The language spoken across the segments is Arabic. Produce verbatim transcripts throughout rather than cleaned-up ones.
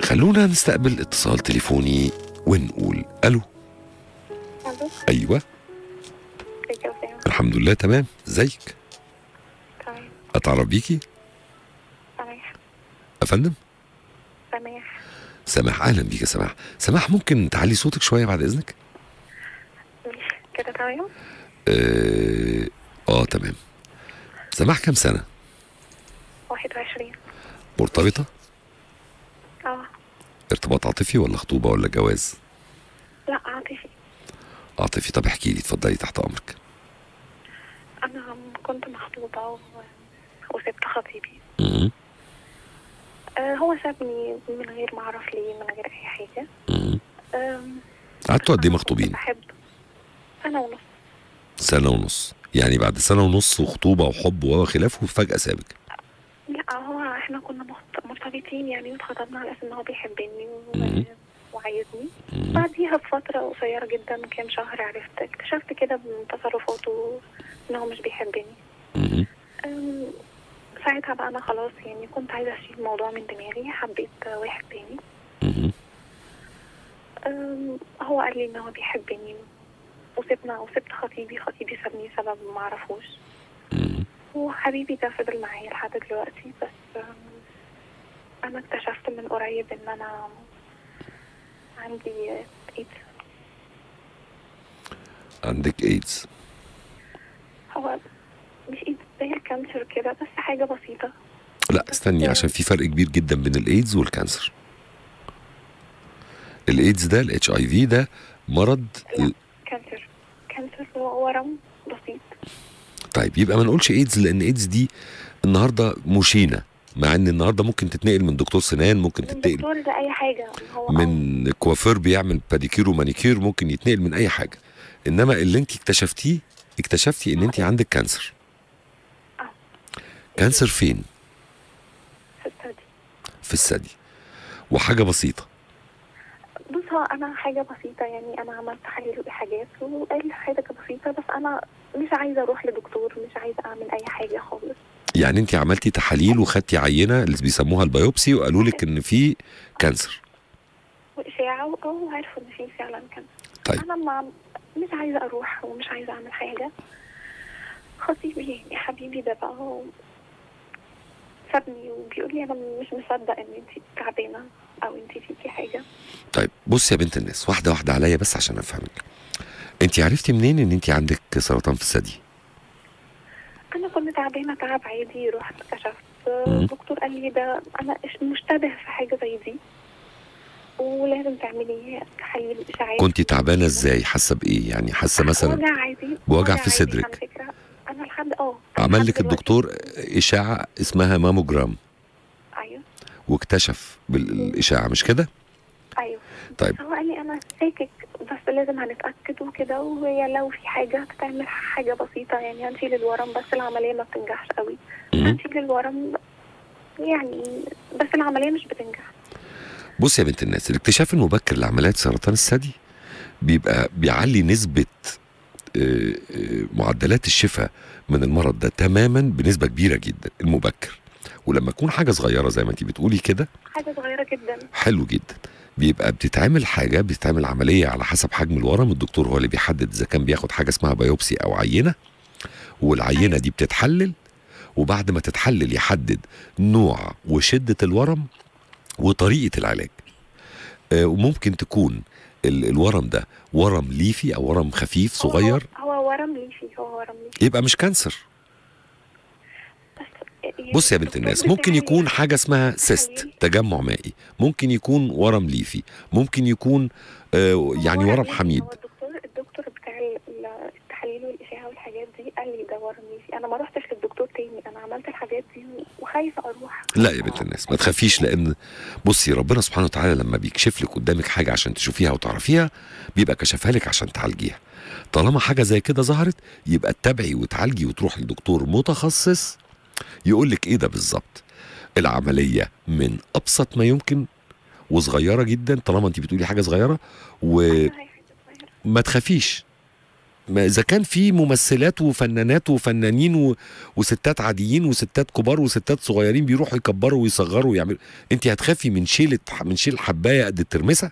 خلونا نستقبل اتصال تليفوني ونقول الو. الو. ايوه. ازيك يا اسامه؟ الحمد لله تمام، ازيك؟ تمام. اتعرف بيكي؟ سماح. افندم؟ سماح. سماح، اهلا بيك يا سماح. سماح ممكن تعلي صوتك شويه بعد اذنك؟ ماشي كده تمام؟ اه, آه تمام. سماح كام سنه؟ واحد وعشرين. مرتبطه؟ اه. ارتباط عاطفي ولا خطوبه ولا جواز؟ لا عاطفي. عاطفي. طب احكي لي، اتفضلي تحت امرك. انا كنت مخطوبه و... وسبت خطيبي. امم آه هو سابني من غير ما اعرف ليه، من غير اي حاجه. امم آم، قعدتوا قد ايه أنا كنت مخطوبين؟ بحب. سنه ونص. سنه ونص، يعني بعد سنه ونص وخطوبه وحب وخلافه فجاه سابك. لا هو احنا كنا مخت- مرتبطين يعني، واتخطبنا على اساس ان هو بيحبني و... مم. وعايزني. مم. بعديها بفترة قصيرة جدا، كام شهر، عرفت اكتشفت كده من تصرفاته ان هو مش بيحبني. مم. أم، ساعتها بقى انا خلاص يعني كنت عايزة اشيل الموضوع من دماغي، حبيت واحد تاني. مم. أم، هو قال لي ان هو بيحبني، وسبنا وسبت خطيبي. خطيبي سابني سبب ما اعرفوش، مم. وحبيبي ده فضل معايا لحد دلوقتي. بس أم، انا اكتشفت من قريب ان انا عندي ايدز. عندك ايدز؟ هو مش ايدز زي الكانسر كده، بس حاجة بسيطة. لا استني، عشان في فرق كبير جدا بين الايدز والكانسر. الايدز ده الاتش اي في ده مرض. لا كانسر. كانسر هو ورم بسيط. طيب يبقى ما نقولش ايدز، لان ايدز دي النهارده مشينه، مع ان النهارده ممكن تتنقل من دكتور سنان، ممكن من تتنقل دكتور لأي حاجة. هو من كوافير بيعمل باديكير ومانيكير، ممكن يتنقل من اي حاجه. انما اللي انت اكتشفتيه، اكتشفتي ان انت عندك كانسر. اه. كانسر فين؟ في الثدي. في الثدي، وحاجه بسيطه. بص هو انا حاجة بسيطة يعني، انا عملت تحاليل وحاجات وقال حاجة بسيطة، بس انا مش عايزة اروح لدكتور، مش عايزة اعمل اي حاجة خالص. يعني انت عملتي تحاليل وخدتي عينه اللي بيسموها البيوبسي، وقالوا لك ان في كانسر. واشاعة او عرفوا ان في فعلا كانسر. طيب انا ما مش عايزة اروح ومش عايزة اعمل حاجة. خطيبي يعني حبيبي ده بقى هو سابني وبيقول لي انا مش مصدق ان انت تعبانة او انت فيكي حاجة. طيب بصي يا بنت الناس، واحده واحده عليا بس عشان افهمك. انت عرفتي منين ان انت عندك سرطان في الثدي؟ انا كنت تعبانه تعب عادي، رحت كشفت. مم. الدكتور قال لي ده انا إش- مشتبه في حاجه زي دي، ولازم تعملي تحاليل اشاعات. كنت تعبانه ازاي؟ حاسه بايه؟ يعني حاسه مثلا وجع عادي. بوجع في عادي صدرك؟ على فكره. انا لحد اه أنا عمل لحد لك دلوقتي. الدكتور اشاعه اسمها ماموجرام ايوه. واكتشف بالاشاعه، مش كده؟ ايوه. طيب هو قال لي انا شاكك، بس لازم هنتاكد وكده، وهي لو في حاجه هتتعمل حاجه بسيطه يعني، هنشيل الورم بس العمليه ما بتنجحش قوي. مم. هنشيل الورم يعني، بس العمليه مش بتنجح. بص يا بنت الناس، الاكتشاف المبكر لعمليات سرطان الثدي بيبقى بيعلي نسبه آه، آه، معدلات الشفاء من المرض ده تماما بنسبه كبيره جدا المبكر. ولما تكون حاجه صغيره زي ما انت بتقولي كده، حاجه صغيره جدا. حلو جدا. بيبقى بتتعمل حاجه، بتتعمل عمليه على حسب حجم الورم. الدكتور هو اللي بيحدد اذا كان بياخد حاجه اسمها بايوبسي او عينه، والعينه دي بتتحلل، وبعد ما تتحلل يحدد نوع وشده الورم وطريقه العلاج. آه، وممكن تكون ال- الورم ده ورم ليفي او ورم خفيف هو صغير، هو, هو ورم ليفي. هو ورم ليفي يبقى مش كانسر. بس يعني. بص يا بنت الدكتور الناس، ممكن بتاعي يكون حاجه اسمها سيست، تحاليل. تجمع مائي، ممكن يكون ورم ليفي، ممكن يكون آه هو يعني ورم ليفي. حميد. هو الدكتور الدكتور بتاع ال- التحاليل والاشعه والحاجات دي قال لي ده ورم ليفي. انا ما رحتش للدكتور تاني، انا عملت الحاجات دي وخايفه اروح. لا يا بنت الناس ما تخافيش، لان بصي ربنا سبحانه وتعالى لما بيكشف لك قدامك حاجه عشان تشوفيها وتعرفيها، بيبقى كشفها لك عشان تعالجيها. طالما حاجه زي كده ظهرت، يبقى تتابعي وتعالجي وتروح لدكتور متخصص يقول لك ايه ده بالظبط. العمليه من ابسط ما يمكن وصغيره جدا، طالما انت بتقولي حاجه صغيره، وما ايوه هي حاجه صغيره. تخافيش. ما اذا كان في ممثلات وفنانات وفنانين و... وستات عاديين وستات كبار وستات صغيرين بيروحوا يكبروا ويصغروا ويعملوا، انت هتخافي من شيل من شيل حبايه قد الترمسه؟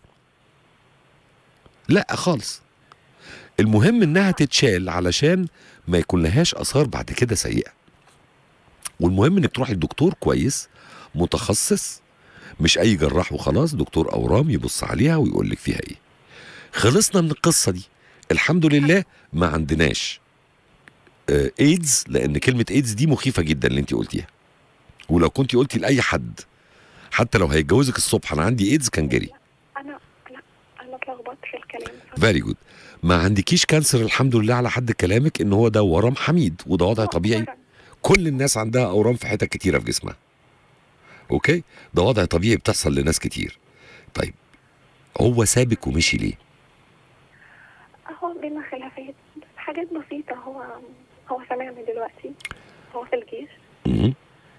لا خالص. المهم انها تتشال علشان ما يكون لهاش اثار بعد كده سيئه. والمهم انك تروحي لدكتور كويس متخصص، مش اي جراح وخلاص، دكتور اورام يبص عليها ويقول لك فيها ايه. خلصنا من القصه دي الحمد لله. ما عندناش آه ايدز، لان كلمه ايدز دي مخيفه جدا اللي انت قلتيها، ولو كنت قلتي لاي حد حتى لو هيتجوزك الصبح انا عندي ايدز كان جري. انا لا انا اتلخبطت في الكلام. فيري جود. ما عندكيش كانسر الحمد لله على حد كلامك، ان هو ده ورم حميد وده وضع طبيعي. كل الناس عندها اورام في حتت كتيره في جسمها. اوكي، ده وضع طبيعي بتحصل لناس كتير. طيب هو سابك ومشي ليه؟ هو بينا خلافات بس حاجات بسيطه. هو هو سامعني دلوقتي، هو في الجيش. امم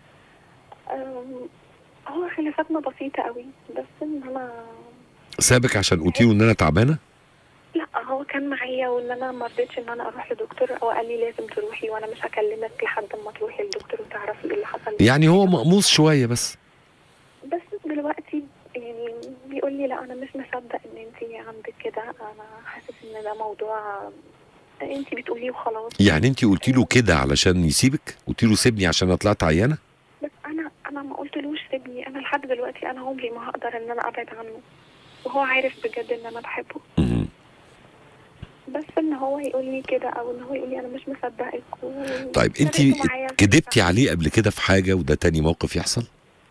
هو خلافاتنا بسيطه قوي، بس ان انا سابك عشان قلتي له ان انا تعبانه؟ لا، هو كان معايا وان انا ما رضيتش ان انا اروح لدكتور، او قال لي لازم تروحي وانا مش هكلمك لحد ما تروحي للدكتور وتعرفي ايه اللي حصل. يعني هو مقموص شويه بس. بس دلوقتي يعني بيقول لي لا انا مش مصدق ان انت عندك كده، انا حاسس ان ده موضوع انت بتقوليه وخلاص. يعني انت قلتي له كده علشان يسيبك؟ قلتي له سيبني عشان انا طلعت عيانه؟ بس انا انا ما قلتلوش سيبني، انا لحد دلوقتي انا عمري ما هقدر ان انا ابعد عنه، وهو عارف بجد ان انا بحبه. امم بس ان هو يقول لي كده، او ان هو يقول لي انا مش مصدقك و... طيب انت كدبتي عليه قبل كده في حاجه وده تاني موقف يحصل؟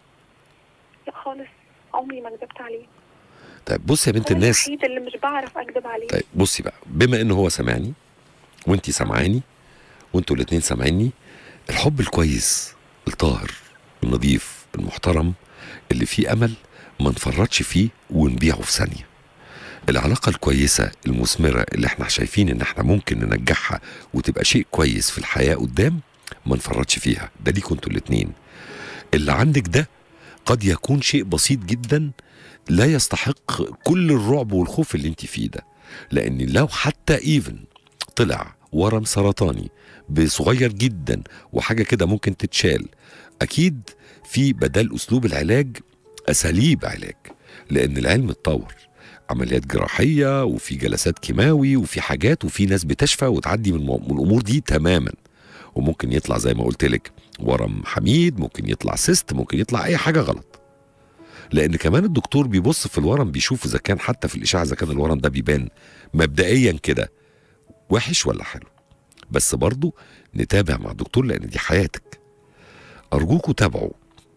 لا خالص، عمري ما كدبت عليه. طيب بصي يا بنت هو الناس، الوحيد اللي مش بعرف اكدب عليه. طيب بصي بقى، بما ان هو سمعني وانتي سامعاني وانتوا الاتنين سامعيني، الحب الكويس الطاهر النظيف المحترم اللي فيه امل ما نفرطش فيه ونبيعه في ثانيه. العلاقه الكويسه المثمره اللي احنا شايفين ان احنا ممكن ننجحها وتبقى شيء كويس في الحياه قدام ما نفرطش فيها. ده ليكوا انتوا الاتنين. اللي عندك ده قد يكون شيء بسيط جدا لا يستحق كل الرعب والخوف اللي انت فيه ده، لان لو حتى ايفن طلع ورم سرطاني بصغير جدا وحاجه كده ممكن تتشال، اكيد في بدل اسلوب العلاج اساليب علاج، لان العلم اتطور، عمليات جراحيه وفي جلسات كيماوي وفي حاجات، وفي ناس بتشفى وتعدي من الامور دي تماما. وممكن يطلع زي ما قلت لك ورم حميد، ممكن يطلع سيست، ممكن يطلع اي حاجه غلط. لان كمان الدكتور بيبص في الورم بيشوف اذا كان حتى في الاشعه اذا كان الورم ده بيبان مبدئيا كده وحش ولا حلو. بس برضو نتابع مع الدكتور لان دي حياتك. ارجوكوا تابعوا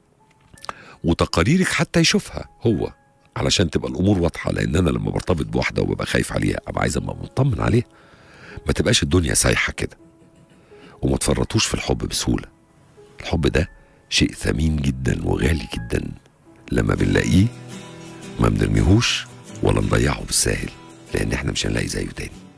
وتقاريرك حتى يشوفها هو علشان تبقى الامور واضحه، لان انا لما برتبط بواحده وببقى خايف عليها ابقى عايز ابقى مطمن عليها. ما تبقاش الدنيا سايحه كده. وما تفرطوش في الحب بسهوله. الحب ده شيء ثمين جدا وغالي جدا، لما بنلاقيه ما بنرميهوش ولا نضيعه بالساهل، لان احنا مش هنلاقي زيه تاني.